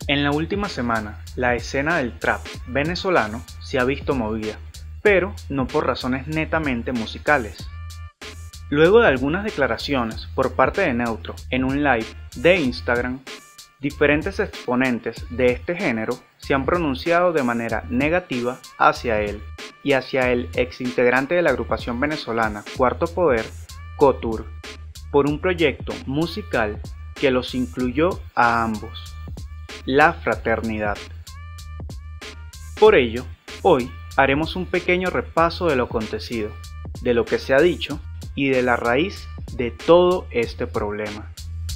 En la última semana, la escena del trap venezolano se ha visto movida, pero no por razones netamente musicales. Luego de algunas declaraciones por parte de Neutro en un live de Instagram, diferentes exponentes de este género se han pronunciado de manera negativa hacia él y hacia el exintegrante de la agrupación venezolana Cuarto Poder, Kotur, por un proyecto musical que los incluyó a ambos: la fraternidad. Por ello, hoy haremos un pequeño repaso de lo acontecido, de lo que se ha dicho y de la raíz de todo este problema.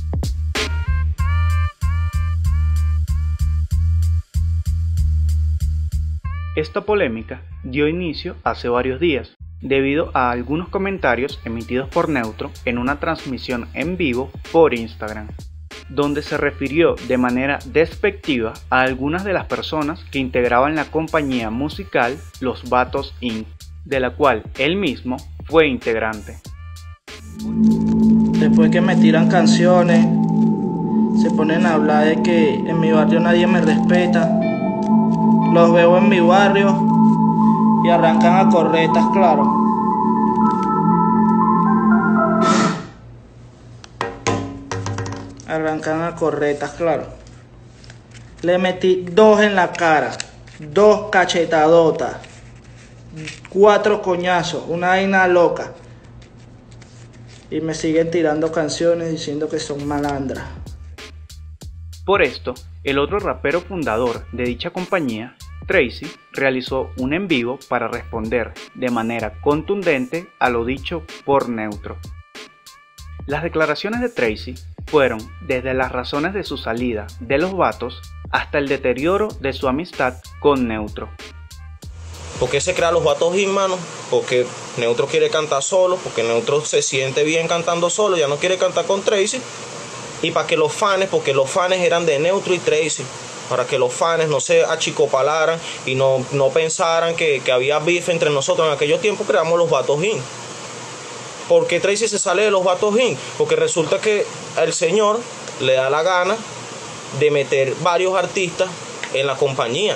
Esta polémica dio inicio hace varios días, debido a algunos comentarios emitidos por Neutro en una transmisión en vivo por Instagram, donde se refirió de manera despectiva a algunas de las personas que integraban la compañía musical Los Vatos Inc., de la cual él mismo fue integrante. Después que me tiran canciones, se ponen a hablar de que en mi barrio nadie me respeta. Los veo en mi barrio y arrancan a corretas, claro. Arrancan a corretas, claro. Le metí 2 en la cara, 2 cachetadotas, 4 coñazos, una vaina loca. Y me siguen tirando canciones diciendo que son malandras. Por esto, el otro rapero fundador de dicha compañía, Tracy, realizó un en vivo para responder de manera contundente a lo dicho por Neutro. Las declaraciones de Tracy fueron desde las razones de su salida de Los Vatos hasta el deterioro de su amistad con Neutro. ¿Por qué se crean Los Vatos Inc, mano? Porque Neutro quiere cantar solo, porque Neutro se siente bien cantando solo, ya no quiere cantar con Tracy. Y para que los fans, porque los fans eran de Neutro y Tracy, para que los fans no se achicopalaran y no pensaran que había beef entre nosotros en aquellos tiempos, creamos Los Vatos Inc. ¿Por qué Tracy se sale de Los Vatos Inc? Porque resulta que el señor le da la gana de meter varios artistas en la compañía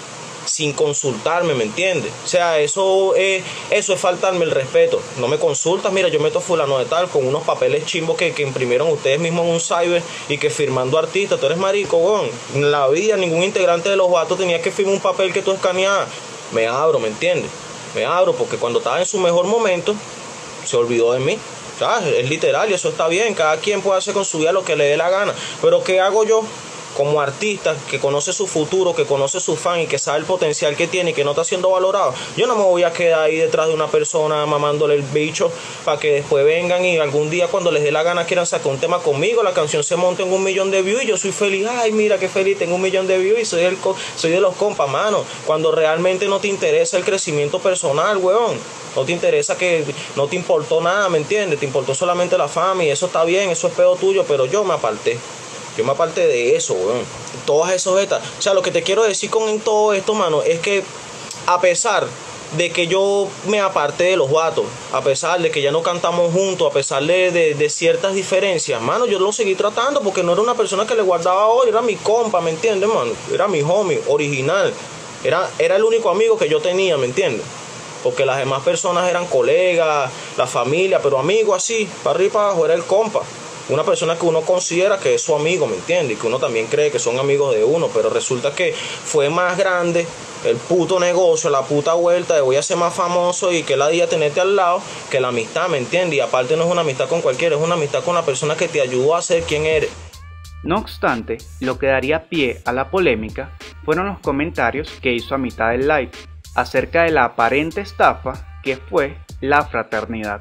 sin consultarme, ¿me entiendes? O sea, eso es faltarme el respeto. No me consultas, mira, yo meto fulano de tal con unos papeles chimbos que imprimieron ustedes mismos en un cyber y que firmando artistas. Tú eres marico, weón. En la vida ningún integrante de Los Vatos tenía que firmar un papel que tú escaneabas. Me abro, ¿me entiendes? Me abro porque cuando estaba en su mejor momento se olvidó de mí. O sea, es literal y eso está bien. Cada quien puede hacer con su vida lo que le dé la gana. Pero ¿qué hago yo? Como artista que conoce su futuro, que conoce su fan y que sabe el potencial que tiene y que no está siendo valorado, yo no me voy a quedar ahí detrás de una persona mamándole el bicho para que después vengan y algún día cuando les dé la gana quieran sacar un tema conmigo, la canción se monte en 1 millón de views y yo soy feliz. Ay, mira qué feliz, tengo 1 millón de views y soy de los compas, mano. Cuando realmente no te interesa el crecimiento personal, weón. No te interesa, que no te importó nada, ¿me entiendes? Te importó solamente la fama y eso está bien, eso es pedo tuyo, pero yo me aparté. Yo me aparté de eso, weón. Todas esas betas. O sea, lo que te quiero decir con todo esto, mano, es que a pesar de que yo me aparté de Los Vatos, a pesar de que ya no cantamos juntos, a pesar de ciertas diferencias, mano, yo lo seguí tratando porque no era una persona que le guardaba hoy, era mi compa, ¿me entiendes, mano? Era mi homie, original. Era el único amigo que yo tenía, ¿me entiendes? Porque las demás personas eran colegas, la familia, pero amigo así, para arriba y para abajo, era el compa. Una persona que uno considera que es su amigo, ¿me entiendes? Y que uno también cree que son amigos de uno, pero resulta que fue más grande el puto negocio, la puta vuelta de voy a ser más famoso y que la día tenerte al lado, que la amistad, ¿me entiendes? Y aparte no es una amistad con cualquiera, es una amistad con la persona que te ayudó a ser quien eres. No obstante, lo que daría pie a la polémica fueron los comentarios que hizo a mitad del live acerca de la aparente estafa que fue la fraternidad.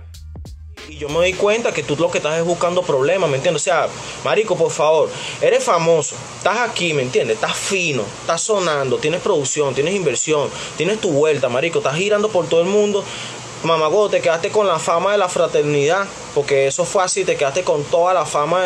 Y yo me doy cuenta que tú lo que estás es buscando problemas, ¿me entiendes? O sea, marico, por favor, eres famoso, estás aquí, ¿me entiendes? Estás fino, estás sonando, tienes producción, tienes inversión, tienes tu vuelta, marico, estás girando por todo el mundo. Mamagüey, te quedaste con la fama de la fraternidad, porque eso fue así, te quedaste con toda la fama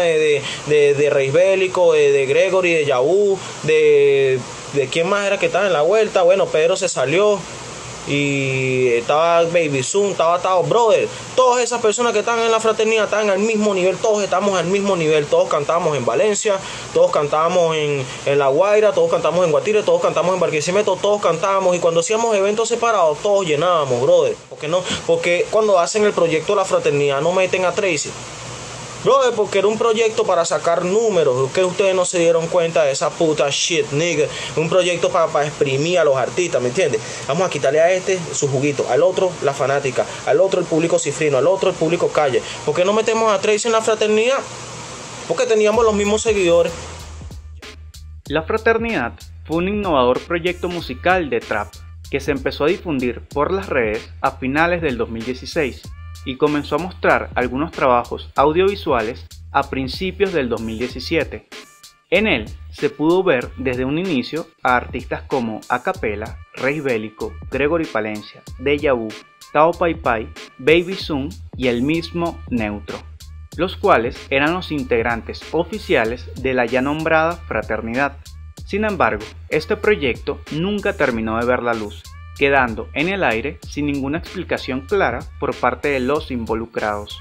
de Rey Bélico, de Gregory, de Yahoo, de quién más era que estaba en la vuelta. Bueno, Pedro se salió. y estaba Baby Zoom, estaba Tao, brother. Todas esas personas que están en la fraternidad están al mismo nivel, todos estamos al mismo nivel. Todos cantábamos en Valencia, todos cantábamos en La Guaira, todos cantamos en Guatire, todos cantamos en Barquisimeto, todos cantábamos. Y cuando hacíamos eventos separados, todos llenábamos, brother. Porque cuando hacen el proyecto de la fraternidad no meten a Tracy, brother, porque era un proyecto para sacar números. Que ustedes no se dieron cuenta de esa puta shit, nigga. Un proyecto para exprimir a los artistas, ¿me entiendes? Vamos a quitarle a este su juguito, al otro la fanática, al otro el público cifrino, al otro el público calle. ¿Por qué no metemos a Tracy en la fraternidad? Porque teníamos los mismos seguidores. La Fraternidad fue un innovador proyecto musical de trap que se empezó a difundir por las redes a finales del 2016 y comenzó a mostrar algunos trabajos audiovisuales a principios del 2017. En él se pudo ver desde un inicio a artistas como Acapella, Reis Bélico, Gregory Palencia, Deja Vu, Tao Pai Pai, Baby Zoom y el mismo Neutro, los cuales eran los integrantes oficiales de la ya nombrada Fraternidad. Sin embargo, este proyecto nunca terminó de ver la luz, quedando en el aire sin ninguna explicación clara por parte de los involucrados.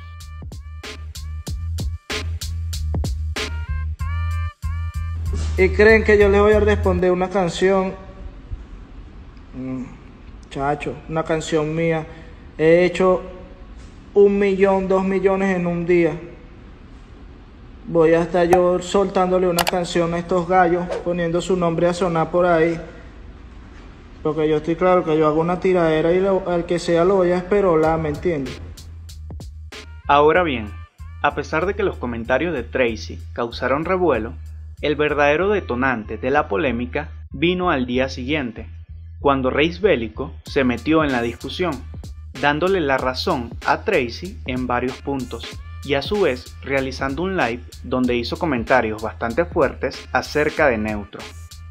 ¿Y creen que yo les voy a responder una canción? Chacho, una canción mía. He hecho 1 millón, 2 millones en un día. Voy a estar yo soltándole una canción a estos gallos, poniendo su nombre a sonar por ahí. Porque yo estoy claro que yo hago una tiradera y al que sea lo voy a esperolar, ¿me entiendes? Ahora bien, a pesar de que los comentarios de Tracy causaron revuelo, el verdadero detonante de la polémica vino al día siguiente, cuando Reis Bélico se metió en la discusión, dándole la razón a Tracy en varios puntos, y a su vez realizando un live donde hizo comentarios bastante fuertes acerca de Neutro.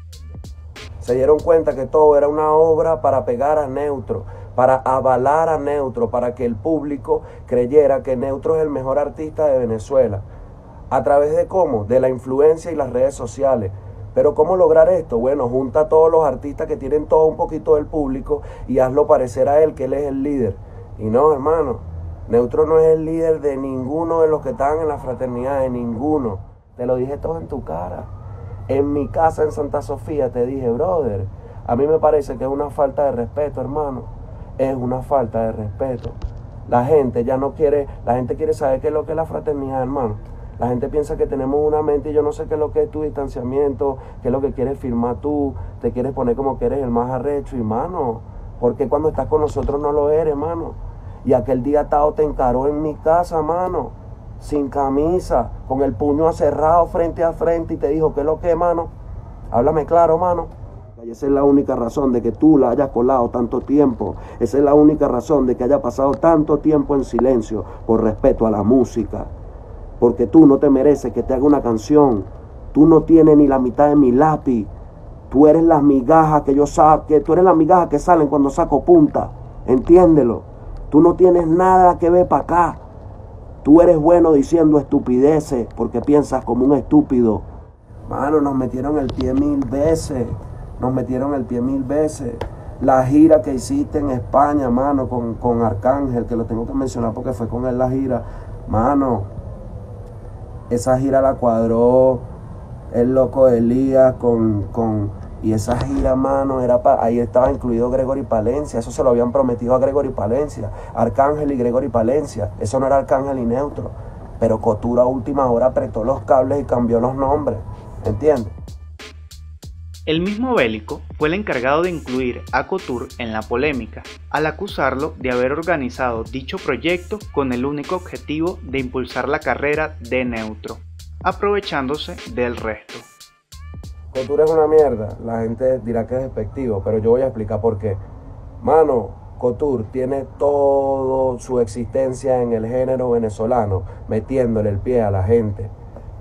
Se dieron cuenta que todo era una obra para pegar a Neutro, para avalar a Neutro, para que el público creyera que Neutro es el mejor artista de Venezuela. ¿A través de cómo? De la influencia y las redes sociales. Pero ¿cómo lograr esto? Bueno, junta a todos los artistas que tienen todo un poquito del público y hazlo parecer a él que él es el líder. Y no, hermano, Neutro no es el líder de ninguno de los que están en la fraternidad, de ninguno. Te lo dije todo en tu cara. En mi casa en Santa Sofía te dije, brother, a mí me parece que es una falta de respeto, hermano. Es una falta de respeto. La gente ya no quiere, la gente quiere saber qué es lo que es la fraternidad, hermano. La gente piensa que tenemos una mente y yo no sé qué es lo que es tu distanciamiento, qué es lo que quieres firmar tú, te quieres poner como que eres el más arrecho. Y mano, ¿por qué cuando estás con nosotros no lo eres, mano? Y aquel día Tao te encaró en mi casa, mano, sin camisa, con el puño cerrado frente a frente y te dijo, ¿qué es lo que, mano? Háblame claro, mano. Y esa es la única razón de que tú la hayas colado tanto tiempo. Esa es la única razón de que haya pasado tanto tiempo en silencio por respeto a la música. Porque tú no te mereces que te haga una canción. Tú no tienes ni la mitad de mi lápiz. Tú eres las migajas que yo saco, tú eres las migajas que salen cuando saco punta. Entiéndelo. Tú no tienes nada que ver para acá. Tú eres bueno diciendo estupideces porque piensas como un estúpido. Mano, nos metieron el pie 1000 veces. Nos metieron el pie 1000 veces. La gira que hiciste en España, mano, con Arcángel, que lo tengo que mencionar porque fue con él la gira. Mano, esa gira la cuadró el loco Elías y esa gira, mano, ahí estaba incluido Gregory Palencia. Eso se lo habían prometido a Gregory Palencia. Arcángel y Gregory Palencia. Eso no era Arcángel y Neutro. Pero Couture a última hora apretó los cables y cambió los nombres. ¿Entiendes? El mismo Bélico fue el encargado de incluir a Couture en la polémica, al acusarlo de haber organizado dicho proyecto con el único objetivo de impulsar la carrera de Neutro, aprovechándose del resto. Couture es una mierda, la gente dirá que es despectivo, pero yo voy a explicar por qué. Mano, Couture tiene toda su existencia en el género venezolano, metiéndole el pie a la gente,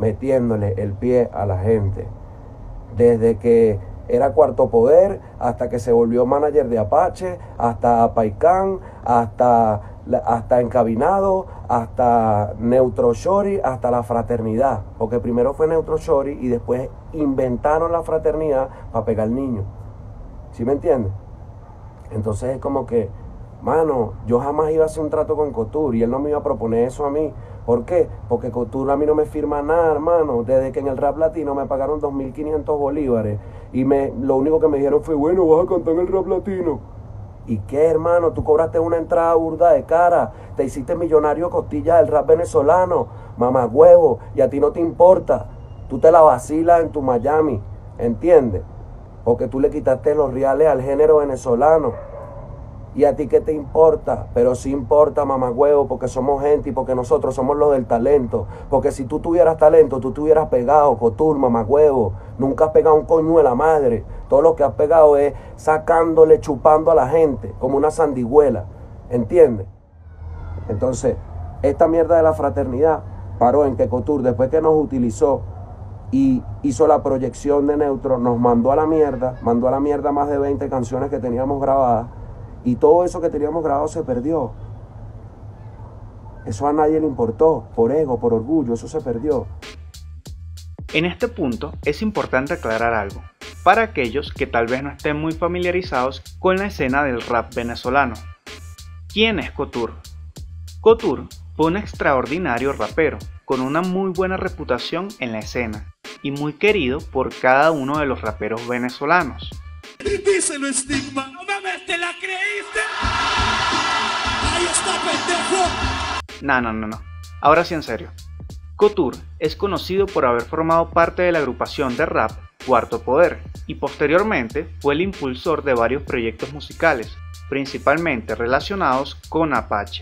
Desde que era Cuarto Poder, hasta que se volvió manager de Apache, hasta Paicán, hasta Encabinado, hasta Neutro Shorty, hasta la Fraternidad. Porque primero fue Neutro Shorty y después inventaron la Fraternidad para pegar al niño. ¿Sí me entiendes? Entonces es como que, mano, yo jamás iba a hacer un trato con Couture y él no me iba a proponer eso a mí. ¿Por qué? Porque Couture a mí no me firma nada, hermano. Desde que en el rap latino me pagaron 2.500 bolívares y lo único que me dijeron fue, bueno, vas a cantar en el rap latino. ¿Y qué, hermano? Tú cobraste una entrada burda de cara, te hiciste millonario costilla del rap venezolano, mamagüevo, y a ti no te importa. Tú te la vacilas en tu Miami, ¿entiendes? Porque tú le quitaste los reales al género venezolano. ¿Y a ti qué te importa? Pero sí importa, mamagüevo, porque somos gente y porque nosotros somos los del talento. Porque si tú tuvieras talento, tú te hubieras pegado, Couture, mamagüevo. Nunca has pegado un coño de la madre. Todo lo que has pegado es sacándole, chupando a la gente, como una sandigüela. ¿Entiendes? Entonces, esta mierda de la fraternidad paró en que Couture, después que nos utilizó y hizo la proyección de Neutro, nos mandó a la mierda más de 20 canciones que teníamos grabadas. Y todo eso que teníamos grabado se perdió. Eso a nadie le importó, por ego, por orgullo, eso se perdió. En este punto es importante aclarar algo, para aquellos que tal vez no estén muy familiarizados con la escena del rap venezolano. ¿Quién es Couture? Couture fue un extraordinario rapero, con una muy buena reputación en la escena, y muy querido por cada uno de los raperos venezolanos. Díselo, Estigma. No mames, ¿te la creíste? Ahí está, pendejo. No. Ahora sí en serio. Couture es conocido por haber formado parte de la agrupación de rap Cuarto Poder y posteriormente fue el impulsor de varios proyectos musicales, principalmente relacionados con Apache.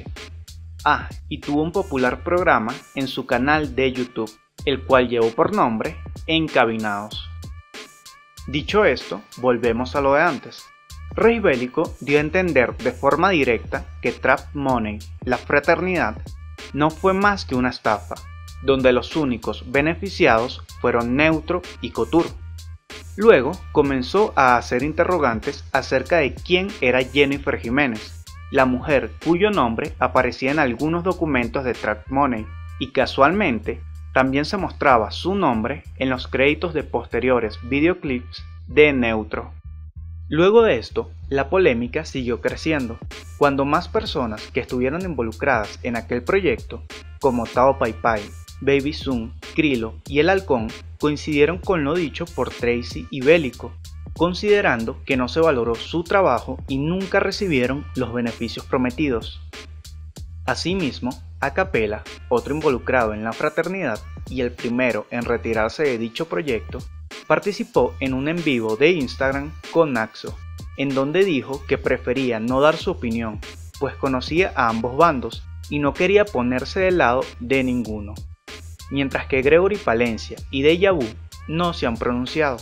Y tuvo un popular programa en su canal de YouTube, el cual llevó por nombre Encabinados. Dicho esto, volvemos a lo de antes. Rey Bélico dio a entender de forma directa que Trap Money, la fraternidad, no fue más que una estafa, donde los únicos beneficiados fueron Neutro y Couture. Luego comenzó a hacer interrogantes acerca de quién era Jennifer Jiménez, la mujer cuyo nombre aparecía en algunos documentos de Trap Money, y casualmente también se mostraba su nombre en los créditos de posteriores videoclips de Neutro. Luego de esto, la polémica siguió creciendo, cuando más personas que estuvieron involucradas en aquel proyecto, como Tao Pai Pai, Baby Zoom, Krilo y El Halcón, coincidieron con lo dicho por Tracy y Bélico, considerando que no se valoró su trabajo y nunca recibieron los beneficios prometidos. Asimismo, Acapela, otro involucrado en la fraternidad y el primero en retirarse de dicho proyecto, participó en un en vivo de Instagram con Naxo, en donde dijo que prefería no dar su opinión, pues conocía a ambos bandos y no quería ponerse del lado de ninguno, mientras que Gregory Palencia y Deja Vu no se han pronunciado.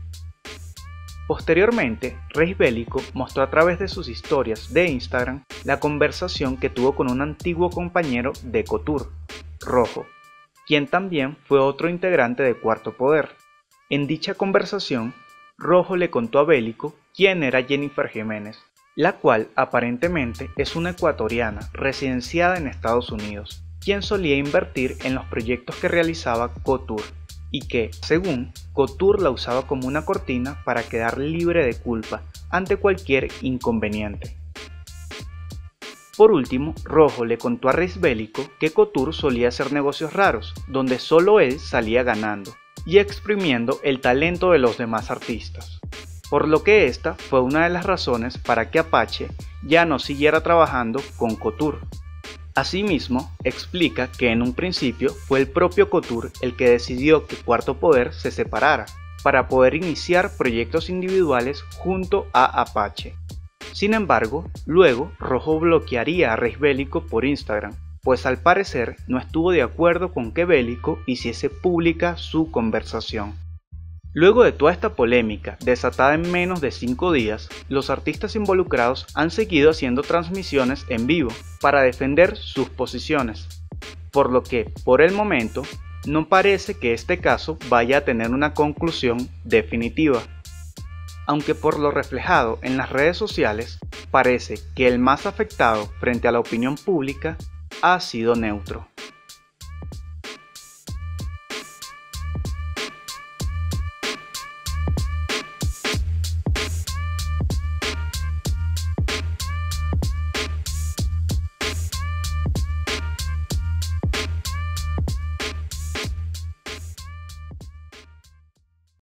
Posteriormente, Rey Bélico mostró a través de sus historias de Instagram la conversación que tuvo con un antiguo compañero de Couture, Rojo, quien también fue otro integrante de Cuarto Poder. En dicha conversación, Rojo le contó a Bélico quién era Jennifer Jiménez, la cual aparentemente es una ecuatoriana residenciada en Estados Unidos, quien solía invertir en los proyectos que realizaba Couture, y que, según, Couture la usaba como una cortina para quedar libre de culpa ante cualquier inconveniente. Por último, Rojo le contó a Rey Bélico que Couture solía hacer negocios raros, donde solo él salía ganando, y exprimiendo el talento de los demás artistas, por lo que esta fue una de las razones para que Apache ya no siguiera trabajando con Couture. Asimismo, explica que en un principio fue el propio Couture el que decidió que Cuarto Poder se separara, para poder iniciar proyectos individuales junto a Apache. Sin embargo, luego Rojo bloquearía a Rey Bélico por Instagram, pues al parecer no estuvo de acuerdo con que Bélico hiciese pública su conversación. Luego de toda esta polémica desatada en menos de 5 días, los artistas involucrados han seguido haciendo transmisiones en vivo para defender sus posiciones, por lo que, por el momento, no parece que este caso vaya a tener una conclusión definitiva. Aunque por lo reflejado en las redes sociales, parece que el más afectado frente a la opinión pública ha sido Neutro.